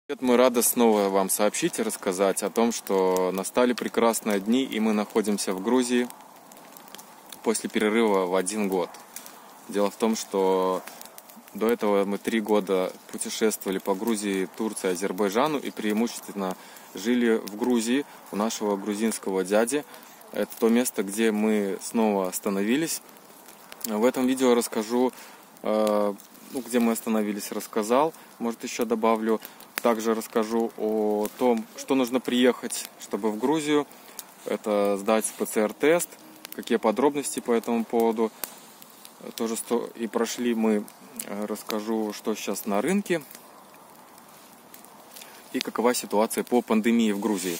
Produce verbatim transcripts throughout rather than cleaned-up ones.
Мы рады снова вам сообщить и рассказать о том, что настали прекрасные дни, и мы находимся в Грузии после перерыва в один год. Дело в том, что до этого мы три года путешествовали по Грузии, Турции, Азербайджану и преимущественно жили в Грузии у нашего грузинского дяди. Это то место, где мы снова остановились. В этом видео расскажу, ну, где мы остановились, рассказал, может еще добавлю. Также расскажу о том, что нужно приехать, чтобы в Грузию. Это сдать ПЦР-тест, какие подробности по этому поводу. Тоже и прошли мы, расскажу, что сейчас на рынке и какова ситуация по пандемии в Грузии.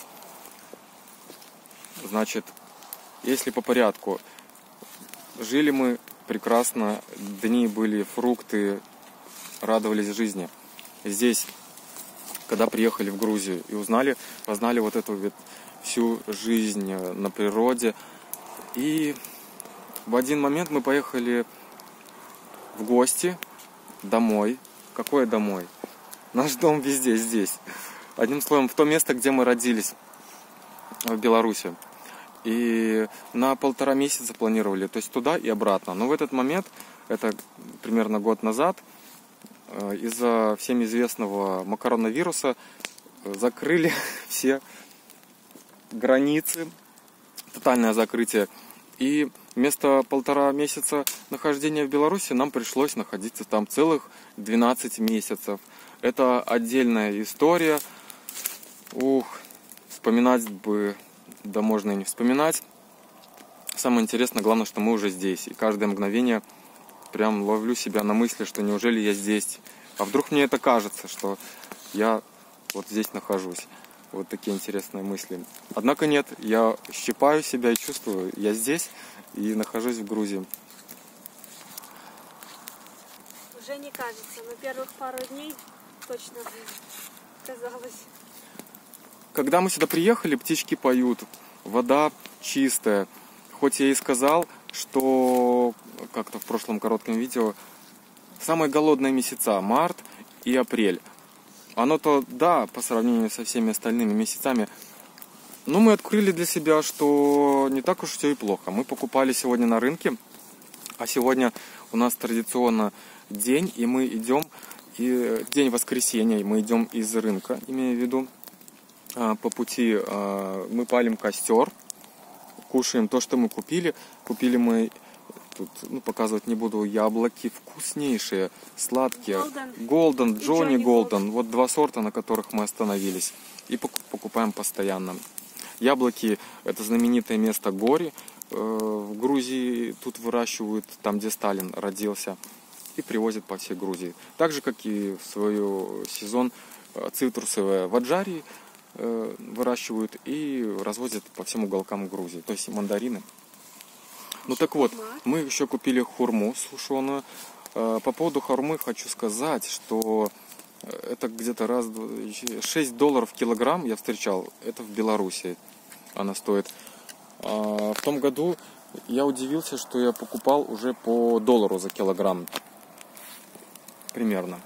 Значит, если по порядку, жили мы прекрасно, дни были, фрукты, радовались жизни. Здесь, когда приехали в Грузию и узнали, познали вот эту вот всю жизнь на природе. И в один момент мы поехали в гости домой. Какое домой? Наш дом везде здесь. Одним словом, в то место, где мы родились, в Беларуси. И на полтора месяца планировали, то есть туда и обратно. Но в этот момент, это примерно год назад, из-за всем известного макаронавируса закрыли все границы, тотальное закрытие. И вместо полтора месяца нахождения в Беларуси нам пришлось находиться там целых двенадцать месяцев. Это отдельная история. Ух, вспоминать бы, да можно и не вспоминать. Самое интересное, главное, что мы уже здесь. И каждое мгновение прям ловлю себя на мысли, что неужели я здесь? А вдруг мне это кажется, что я вот здесь нахожусь? Вот такие интересные мысли. Однако нет, я щипаю себя и чувствую, я здесь и нахожусь в Грузии. Уже не кажется, но первых пару дней точно казалось. Когда мы сюда приехали, птички поют, вода чистая. Хоть я и сказал, что как-то в прошлом коротком видео самые голодные месяца март и апрель. Оно-то, да, по сравнению со всеми остальными месяцами. Но мы открыли для себя, что не так уж все и плохо. Мы покупали сегодня на рынке, а сегодня у нас традиционно день, и мы идем, и день воскресенья, и мы идем из рынка, имею в виду, по пути мы палим костер, кушаем то, что мы купили. Купили мы, тут, ну, показывать не буду, яблоки вкуснейшие, сладкие. Голден, Джонни Голден. Вот два сорта, на которых мы остановились. И покупаем постоянно. Яблоки – это знаменитое место Гори. В Грузии тут выращивают, там, где Сталин родился. И привозят по всей Грузии. Так же, как и в свой сезон цитрусовые в Аджарии выращивают и развозят по всем уголкам Грузии, то есть мандарины. Ну так вот, мы еще купили хурму сушеную. По поводу хурмы хочу сказать, что это где-то раз шесть долларов килограмм я встречал, это в Беларуси она стоит. В том году я удивился, что я покупал уже по доллару за килограмм примерно.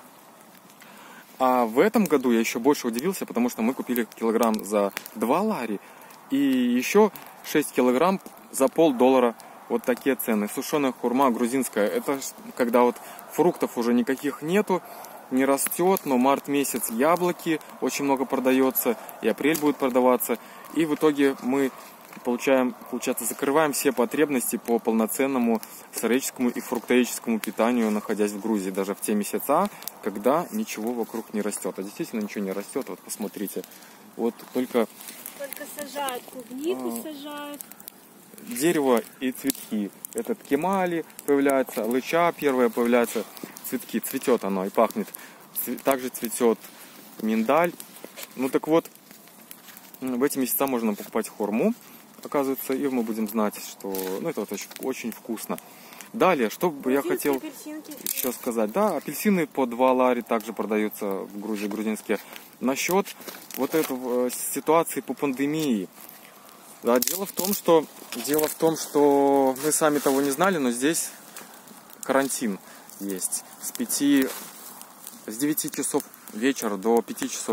А в этом году я еще больше удивился, потому что мы купили килограмм за два лари и еще шесть килограмм за полдоллара. Вот такие цены. Сушеная хурма грузинская. Это когда вот фруктов уже никаких нету, не растет, но март месяц яблоки очень много продается, и апрель будет продаваться. И в итоге мы получаем, получается, закрываем все потребности по полноценному сыреческому и фруктоическому питанию, находясь в Грузии, даже в те месяца, когда ничего вокруг не растет. А действительно ничего не растет. Вот посмотрите. Вот только... Только сажают клубнику, а, сажают. Дерево и цветки. Этот кемали появляется, лыча первая появляется, цветки. Цветет оно и пахнет. Также цветет миндаль. Ну так вот, в эти месяца можно покупать хурму, оказывается, и мы будем знать, что, ну, это вот очень, очень вкусно. Далее, что бы я хотел апельсинки. еще сказать. Да, апельсины по два лари также продаются в Грузии, грузинские. Насчет вот этой ситуации по пандемии. Да, дело в том, что дело в том, что мы сами того не знали, но здесь карантин есть с пяти, с девяти часов вечера до пяти часов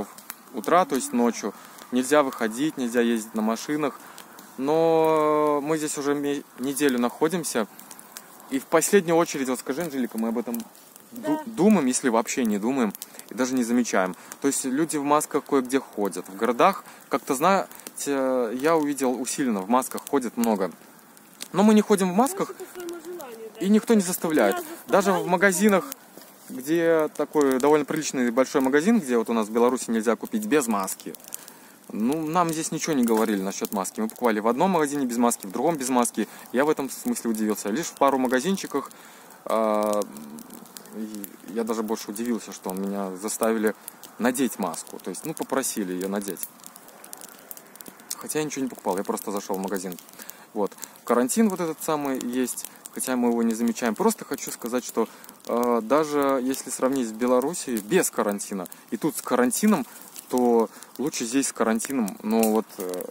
утра, то есть ночью. Нельзя выходить, нельзя ездить на машинах. Но мы здесь уже неделю находимся. И в последнюю очередь, вот скажи, Анжелика, мы об этом Да. думаем, если вообще не думаем, и даже не замечаем. То есть люди в масках кое-где ходят. В городах, как-то знаете, я увидел усиленно, в масках ходит много. Но мы не ходим в масках, Больше по своему желанию, да. и никто не заставляет. Нас Даже заставляли, в магазинах, где такой довольно приличный большой магазин, где вот у нас в Беларуси нельзя купить без маски. Ну, нам здесь ничего не говорили насчет маски. Мы покупали в одном магазине без маски, в другом без маски. Я в этом смысле удивился. Лишь в пару магазинчиках э, я даже больше удивился, что меня заставили надеть маску. То есть, ну, попросили ее надеть. Хотя я ничего не покупал, я просто зашел в магазин. Вот. Карантин вот этот самый есть, хотя мы его не замечаем. Просто хочу сказать, что э, даже если сравнить с Белоруссией без карантина и тут с карантином, то лучше здесь с карантином. Но вот... Э,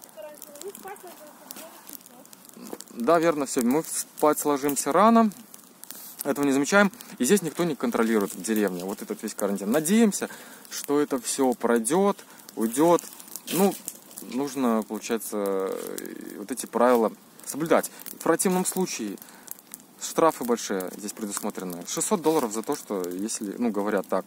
да, верно, все. Мы спать ложимся рано, этого не замечаем. И здесь никто не контролирует в деревне вот этот весь карантин. Надеемся, что это все пройдет, уйдет. Ну, нужно, получается, вот эти правила соблюдать. В противном случае штрафы большие здесь предусмотрены. шестьсот долларов за то, что, если, ну, говорят так,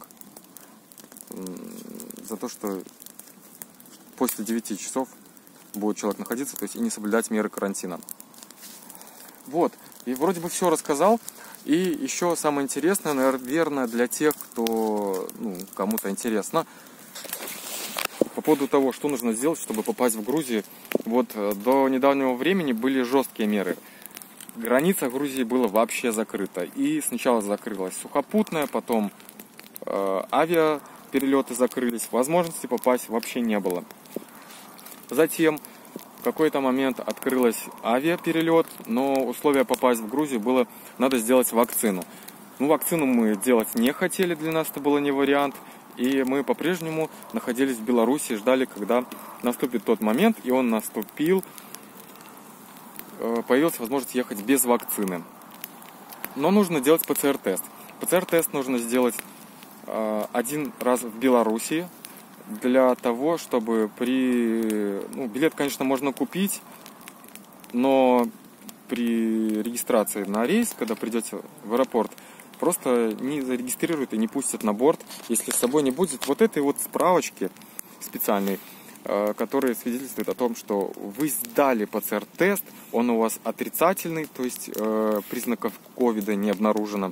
за то, что после девяти часов будет человек находиться, то есть и не соблюдать меры карантина. Вот, и вроде бы все рассказал. И еще самое интересное, наверное, для тех, кто, ну, кому-то интересно, по поводу того, что нужно сделать, чтобы попасть в Грузию. Вот до недавнего времени были жесткие меры. Граница Грузии была вообще закрыта. И сначала закрылась сухопутная, потом э, авиаперелеты закрылись. Возможности попасть вообще не было. Затем в какой-то момент открылась авиаперелет, но условие попасть в Грузию было, надо сделать вакцину. Ну, вакцину мы делать не хотели, для нас это было не вариант. И мы по-прежнему находились в Беларуси, ждали, когда наступит тот момент, и он наступил. Появилась возможность ехать без вакцины. Но нужно делать ПЦР-тест. ПЦР-тест нужно сделать один раз в Беларуси, для того, чтобы при... Ну, билет, конечно, можно купить, но при регистрации на рейс, когда придете в аэропорт, просто не зарегистрируют и не пустят на борт, если с собой не будет вот этой вот справочки специальной, которые свидетельствуют о том, что вы сдали ПЦР-тест, он у вас отрицательный, то есть признаков ковида не обнаружено.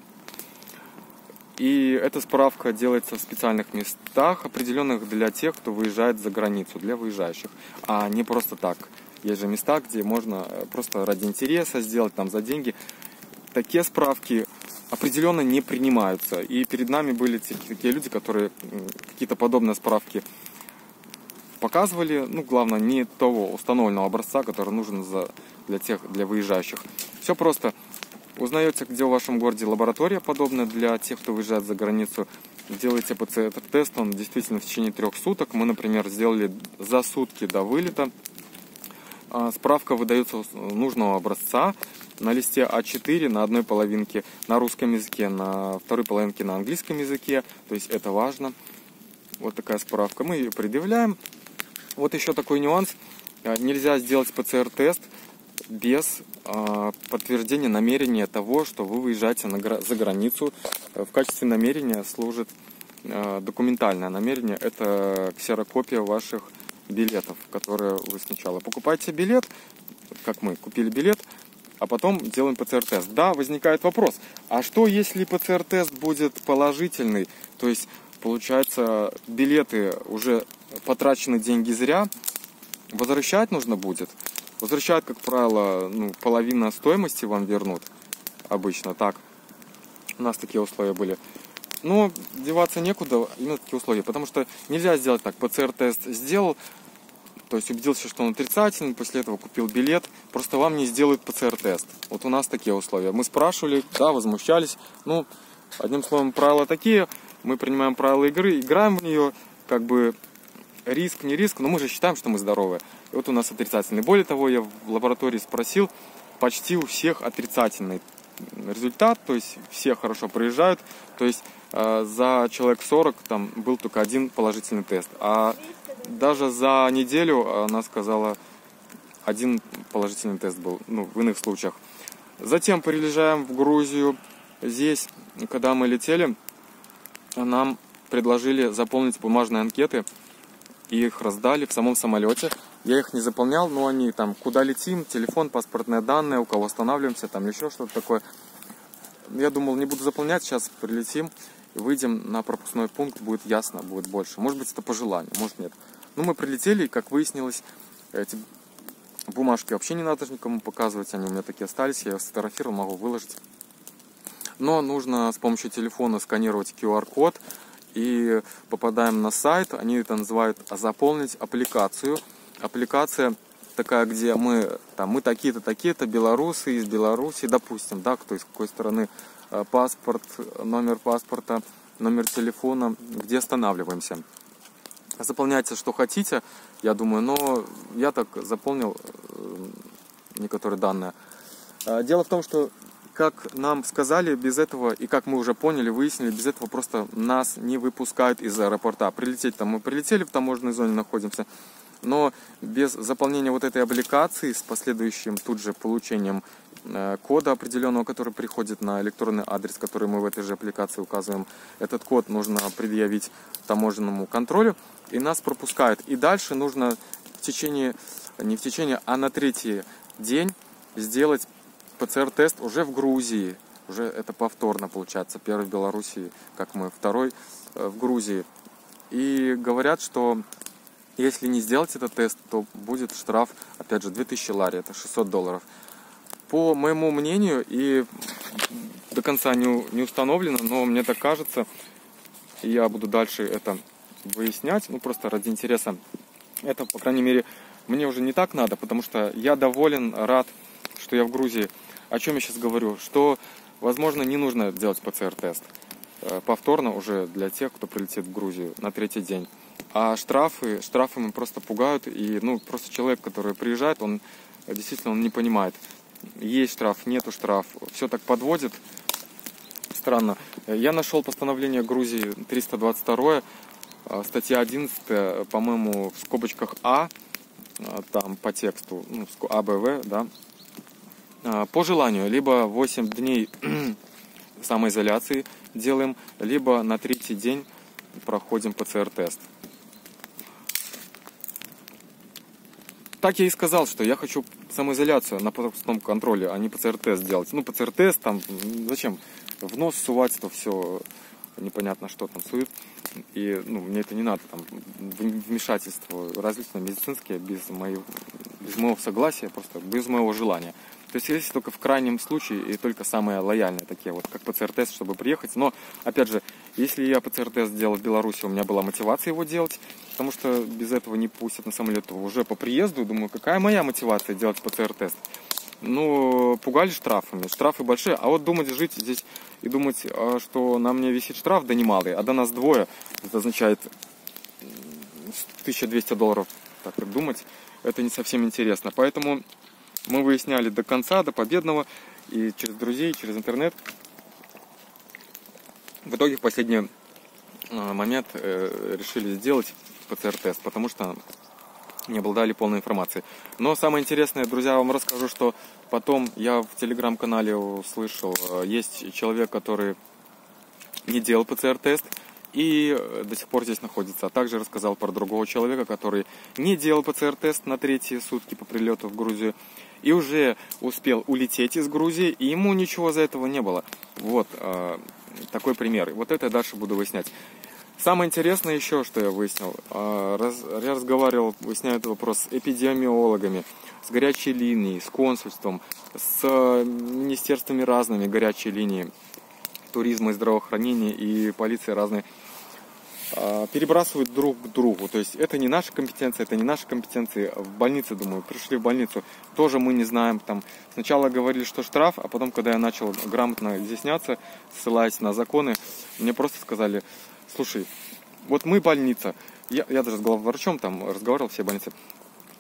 И эта справка делается в специальных местах, определенных для тех, кто выезжает за границу, для выезжающих, а не просто так. Есть же места, где можно просто ради интереса сделать, там, за деньги. Такие справки определенно не принимаются. И перед нами были такие люди, которые какие-то подобные справки показывали. Ну, главное, не того установленного образца, который нужен за, для тех, для выезжающих. Все просто. Узнаете, где в вашем городе лаборатория подобная для тех, кто выезжает за границу. Делаете ПЦР-тест, он действительно в течение трех суток. Мы, например, сделали за сутки до вылета. Справка выдается нужного образца на листе а четыре, на одной половинке на русском языке, на второй половинке на английском языке. То есть это важно. Вот такая справка. Мы ее предъявляем. Вот еще такой нюанс. Нельзя сделать ПЦР-тест без э, подтверждения намерения того, что вы выезжаете на, за границу. В качестве намерения служит э, документальное намерение. Это ксерокопия ваших билетов, которые вы сначала покупаете билет, как мы купили билет, а потом делаем ПЦР-тест. Да, возникает вопрос, а что если ПЦР-тест будет положительный? То есть, получается, билеты уже потрачены деньги зря, возвращать нужно будет. Возвращают, как правило, ну, половина стоимости вам вернут. Обычно так. У нас такие условия были. Но деваться некуда, именно такие условия. Потому что нельзя сделать так. ПЦР-тест сделал, то есть убедился, что он отрицательный, после этого купил билет. Просто вам не сделают ПЦР-тест. Вот у нас такие условия. Мы спрашивали, да, возмущались. Ну, одним словом, правила такие. Мы принимаем правила игры, играем в нее, как бы... Риск, не риск, но мы же считаем, что мы здоровы. И вот у нас отрицательный. Более того, я в лаборатории спросил, почти у всех отрицательный результат, то есть все хорошо проезжают, то есть э, за человек сорок там был только один положительный тест, а даже за неделю она сказала, один положительный тест был, ну, в иных случаях. Затем приезжаем в Грузию. Здесь, когда мы летели, нам предложили заполнить бумажные анкеты, и их раздали в самом самолете. Я их не заполнял, но они там, куда летим, телефон, паспортные данные, у кого останавливаемся, там еще что-то такое. Я думал, не буду заполнять, сейчас прилетим, выйдем на пропускной пункт, будет ясно, будет больше. Может быть, это по желанию, может нет. Ну, мы прилетели, и, как выяснилось, эти бумажки вообще не надо никому показывать, они у меня такие остались, я их сфотографировал, могу выложить. Но нужно с помощью телефона сканировать ку ар код, и попадаем на сайт, они это называют заполнить аппликацию. Аппликация такая, где мы, там, мы такие-то, такие-то, белорусы из Беларуси, допустим, да, кто из какой страны, паспорт, номер паспорта, номер телефона, где останавливаемся. Заполняйте, что хотите, я думаю, но я так заполнил некоторые данные. Дело в том, что, как нам сказали, без этого, и как мы уже поняли, выяснили, без этого просто нас не выпускают из аэропорта. Прилететь там мы прилетели, в таможенной зоне находимся, но без заполнения вот этой аппликации с последующим тут же получением э, кода определенного, который приходит на электронный адрес, который мы в этой же аппликации указываем, этот код нужно предъявить таможенному контролю, и нас пропускают. И дальше нужно в течение, не в течение, а на третий день сделать пэ цэ эр-тест уже в Грузии. Уже это повторно получается. Первый в Белоруссии, как мы, второй э, в Грузии. И говорят, что если не сделать этот тест, то будет штраф, опять же, две тысячи лари, это шестьсот долларов. По моему мнению, и до конца не, не установлено, но мне так кажется, и я буду дальше это выяснять, ну просто ради интереса, это, по крайней мере, мне уже не так надо, потому что я доволен, рад, что я в Грузии. О чем я сейчас говорю? Что, возможно, не нужно делать пэ цэ эр-тест повторно уже для тех, кто прилетит в Грузию на третий день. А штрафы, штрафы мы просто пугают, и ну просто человек, который приезжает, он действительно он не понимает, есть штраф, нету штраф, все так подводит. Странно. Я нашел постановление Грузии триста двадцать два, статья одиннадцать, по-моему, в скобочках А, там по тексту, ну, А, Б, В, да, по желанию, либо восемь дней самоизоляции делаем, либо на третий день проходим пэ цэ эр-тест. Так я и сказал, что я хочу самоизоляцию на пропускном контроле, а не пэ цэ эр-тест делать. Ну, пэ цэ эр-тест, там, зачем в нос сувать, то все непонятно, что там суют. И, ну, мне это не надо, там, вмешательство различные медицинские, без моего, без моего согласия, просто без моего желания. То есть, если только в крайнем случае, и только самые лояльные, такие вот, как пэ цэ эр-тест, чтобы приехать. Но, опять же, если я пэ цэ эр-тест делал в Беларуси, у меня была мотивация его делать, потому что без этого не пустят на самолет. Уже по приезду, думаю, какая моя мотивация делать пэ цэ эр-тест? Ну, пугали штрафами, штрафы большие. А вот думать, жить здесь и думать, что на мне висит штраф, да немалый, а до нас двое, это означает тысяча двести долларов, так вот думать, это не совсем интересно. Поэтому мы выясняли до конца, до победного, и через друзей, и через интернет. В итоге в последний момент решили сделать пэ цэ эр-тест, потому что не обладали полной информацией. Но самое интересное, друзья, я вам расскажу, что потом я в телеграм-канале услышал, есть человек, который не делал пэ цэ эр-тест и до сих пор здесь находится. А также рассказал про другого человека, который не делал пэ цэ эр-тест на третьи сутки по прилету в Грузию и уже успел улететь из Грузии, и ему ничего за этого не было. Вот э, такой пример. Вот это я дальше буду выяснять. Самое интересное еще, что я выяснил, э, раз, я разговаривал, выясняю этот вопрос с эпидемиологами, с горячей линией, с консульством, с министерствами разными горячей линии, туризма и здравоохранения и полиции разные, перебрасывают друг к другу. То есть это не наша компетенция, это не наши компетенции. В больнице, думаю, пришли в больницу, тоже мы не знаем. Там сначала говорили, что штраф, а потом, когда я начал грамотно изъясняться, ссылаясь на законы, мне просто сказали: слушай, вот мы больница, я, я даже с главврачом там разговаривал, все больницы,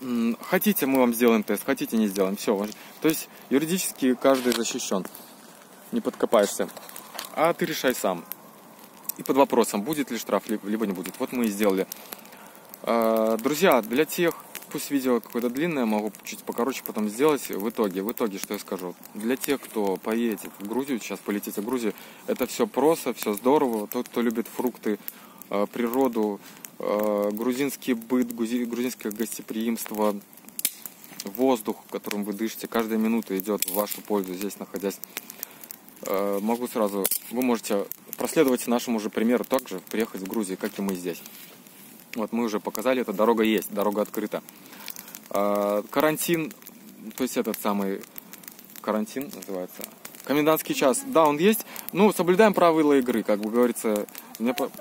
Хотите, мы вам сделаем тест, хотите, не сделаем. Все. То есть юридически каждый защищен. Не подкопаешься. А ты решай сам. И под вопросом, будет ли штраф, либо не будет. Вот мы и сделали. Друзья, для тех, пусть видео какое-то длинное, могу чуть покороче потом сделать. В итоге, в итоге, что я скажу. Для тех, кто поедет в Грузию, сейчас полетите в Грузию, это все просто, все здорово. Тот, кто любит фрукты, природу, грузинский быт, грузинское гостеприимство, воздух, которым вы дышите, каждая минута идет в вашу пользу, здесь находясь. Могу сразу, вы можете проследовать нашему же примеру, также приехать в Грузию, как и мы здесь. Вот мы уже показали, эта дорога есть, дорога открыта. Карантин, то есть этот самый карантин называется, комендантский час, да, он есть. Ну, соблюдаем правила игры, как бы говорится. Мне по...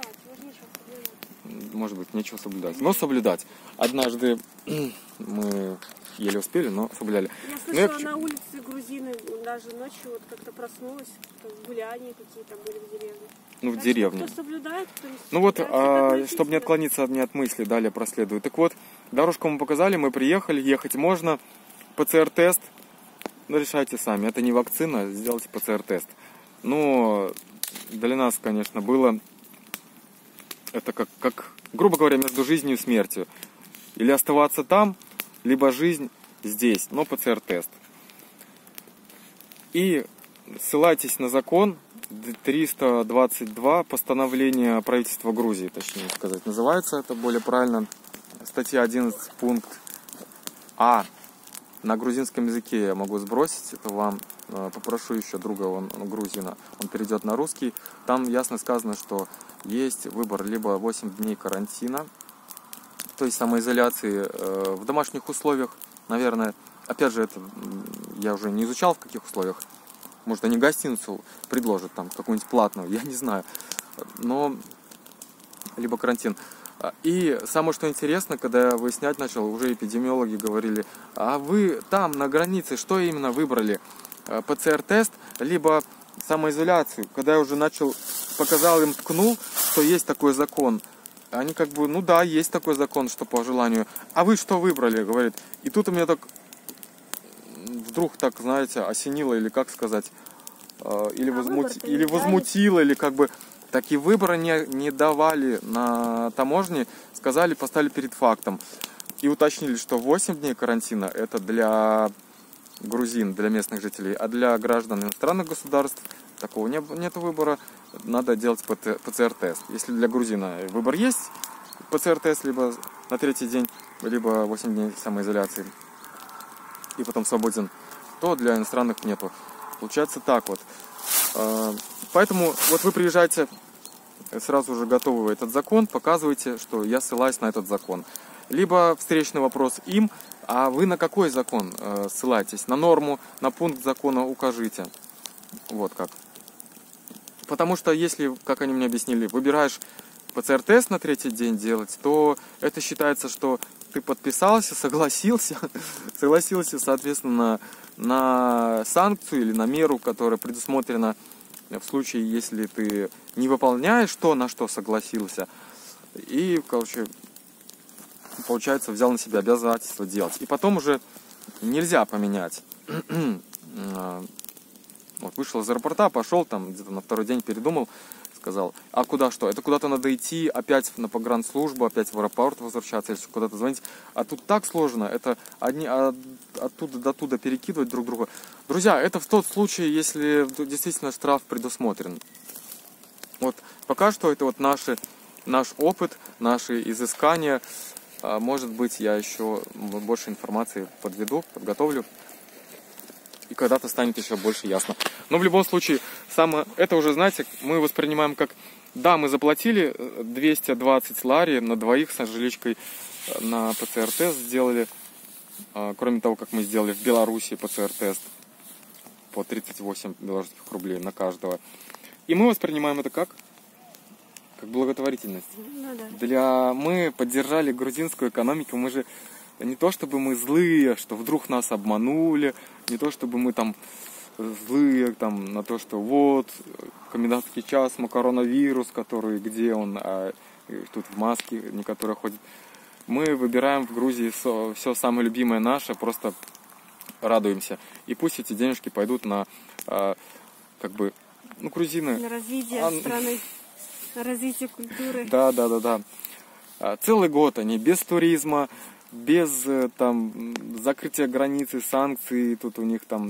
Может быть, нечего соблюдать, но соблюдать. Однажды мы еле успели, но соблюдали. Я слышала, я... на улице грузины даже ночью вот как-то проснулась, гуляния какие-то были в деревне. Ну, так в деревне. Кто соблюдает, кто не соблюдает. Ну вот, а, чтобы не отклониться от, не от мысли, далее проследую. Так вот, дорожку мы показали, мы приехали, ехать можно. ПЦР-тест, ну, решайте сами. Это не вакцина, сделайте ПЦР-тест. Но для нас, конечно, было это как, как, грубо говоря, между жизнью и смертью. Или оставаться там, либо жизнь здесь, но ПЦР-тест. И ссылайтесь на закон триста двадцать два, постановление правительства Грузии, точнее сказать, называется это более правильно. Статья одиннадцать, пункт А. На грузинском языке я могу сбросить это вам. Попрошу еще друга, он, он грузина, он перейдет на русский. Там ясно сказано, что есть выбор либо восемь дней карантина, то есть самоизоляции э, в домашних условиях, наверное. Опять же, это я уже не изучал, в каких условиях. Может, они гостиницу предложат, там, какую-нибудь платную, я не знаю. Но, либо карантин. И самое, что интересно, когда я выяснять начал, уже эпидемиологи говорили, а вы там, на границе, что именно выбрали? ПЦР-тест, либо самоизоляцию? Когда я уже начал, показал им, ткнул, что есть такой закон. Они как бы, ну да, есть такой закон, что по желанию. А вы что выбрали, говорит. И тут у меня так, вдруг так, знаете, осенило, или как сказать, или, а возмути... или возмутило, или как бы... Такие выборы не, не давали на таможне, сказали, поставили перед фактом. И уточнили, что восемь дней карантина это для грузин, для местных жителей, а для граждан иностранных государств такого не, нет выбора, надо делать ПЦР-тест. Если для грузина выбор есть, ПЦР-тест либо на третий день, либо восемь дней самоизоляции, и потом свободен, то для иностранных нету. Получается так вот. Поэтому вот вы приезжаете, сразу же готовы этот закон, показываете, что я ссылаюсь на этот закон. Либо встречный вопрос им, а вы на какой закон э, ссылаетесь? На норму, на пункт закона укажите. Вот как. Потому что если, как они мне объяснили, выбираешь ПЦР-тест на третий день делать, то это считается, что ты подписался, согласился, согласился, соответственно, на санкцию или на меру, которая предусмотрена в случае, если ты не выполняешь то, на что согласился. И, короче, получается, взял на себя обязательство делать. И потом уже нельзя поменять. Вот, вышел из аэропорта, пошел, там где-то на второй день передумал, сказал, а куда что? Это куда-то надо идти, опять на погранслужбу, опять в аэропорт возвращаться, если куда-то звонить. А тут так сложно, это одни, от, оттуда до туда перекидывать друг друга. Друзья, это в тот случай, если действительно штраф предусмотрен. Вот пока что это вот наши, наш опыт, наши изыскания. Может быть, я еще больше информации подведу, подготовлю. И когда-то станет еще больше ясно. Но в любом случае, самое, это уже, знаете, мы воспринимаем как... Да, мы заплатили двести двадцать лари на двоих с Анжеличкой на ПЦР-тест сделали. Кроме того, как мы сделали в Беларуси ПЦР-тест по тридцать восемь белорусских рублей на каждого. И мы воспринимаем это как? Как благотворительность. Ну, да. Для... Мы поддержали грузинскую экономику, мы же... Не то чтобы мы злые, что вдруг нас обманули, не то чтобы мы там злые там, на то, что вот, комендантский час, коронавирус, который где он, а тут в маске некоторые ходят. Мы выбираем в Грузии все самое любимое наше, просто радуемся. И пусть эти денежки пойдут на, как бы, ну, грузины... На развитие а... страны, на развитие культуры. Да, да, да, да. Целый год они без туризма, без там закрытия границы, санкций, тут у них там...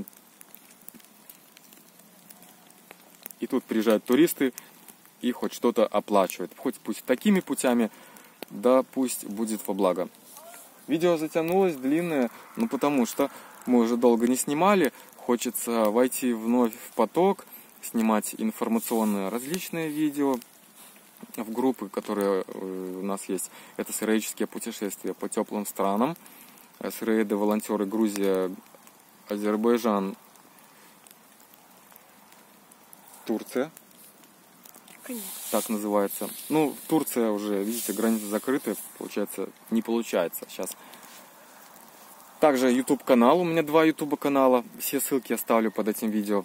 И тут приезжают туристы и хоть что-то оплачивают. Хоть пусть такими путями, да пусть будет во благо. Видео затянулось, длинное, ну потому что мы уже долго не снимали. Хочется войти вновь в поток, снимать информационные различные видео в группы, которые у нас есть. Это сыроедческие путешествия по теплым странам. Сыроеды, волонтеры, Грузия, Азербайджан, Турция. Конечно. Так называется. Ну, Турция уже, видите, границы закрыты, получается, не получается сейчас. Также YouTube канал, у меня два YouTube канала, все ссылки оставлю под этим видео.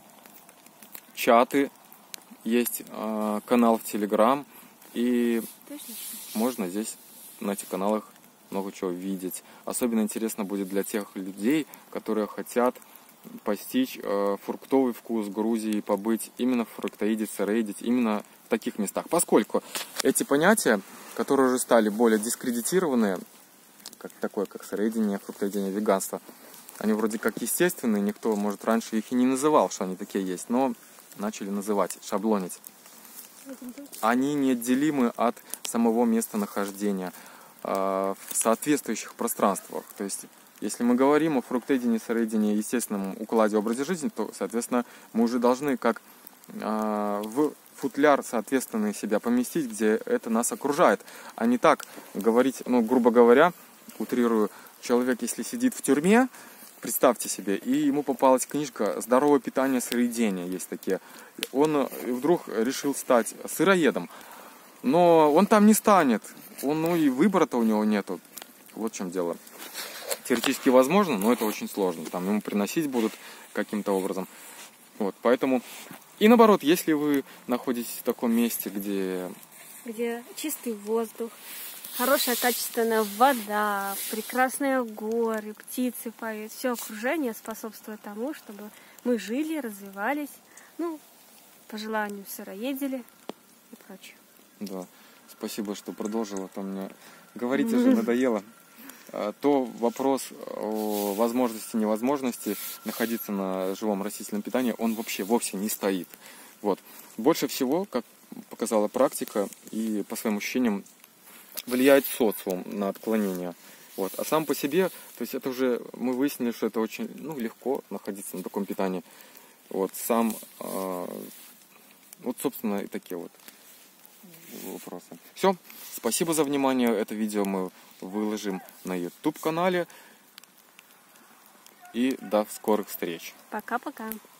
Чаты, есть э, канал в Telegram, и Точно. Можно здесь на этих каналах много чего видеть. Особенно интересно будет для тех людей, которые хотят постичь э, фруктовый вкус Грузии, побыть именно в фруктоеде, сыроеде, именно в таких местах. Поскольку эти понятия, которые уже стали более дискредитированные, как такое, как сыроедение, фруктоедение, веганство, они вроде как естественные, никто, может, раньше их и не называл, что они такие есть, но начали называть, шаблонить. Они неотделимы от самого местонахождения э, в соответствующих пространствах. То есть, если мы говорим о фруктоедении, сыроедении, естественном укладе, образе жизни, то, соответственно, мы уже должны как э, в футляр соответственный себя поместить, где это нас окружает, а не так говорить, ну, грубо говоря, утрирую, человек, если сидит в тюрьме, представьте себе, и ему попалась книжка «Здоровое питание, сыроедение», есть такие. Он вдруг решил стать сыроедом, но он там не станет, он, ну и выбора-то у него нету. Вот в чем дело. Теоретически возможно, но это очень сложно. Там ему приносить будут каким-то образом. Вот, поэтому... И наоборот, если вы находитесь в таком месте, где... Где чистый воздух, хорошая качественная вода, прекрасные горы, птицы поют. Все окружение способствует тому, чтобы мы жили, развивались, ну, по желанию сыроедили и прочее. Да, спасибо, что продолжила. То мне говорить уже надоело. То вопрос о возможности, невозможности находиться на живом растительном питании, он вообще вовсе не стоит. Вот. Больше всего, как показала практика и по своим ощущениям, влияет социум на отклонение. Вот. А сам по себе, то есть это уже, мы выяснили, что это очень, ну, легко находиться на таком питании. Вот. Сам, э, вот, собственно, и такие вот вопросы. Все. Спасибо за внимание. Это видео мы выложим на YouTube канале. И до скорых встреч. Пока-пока.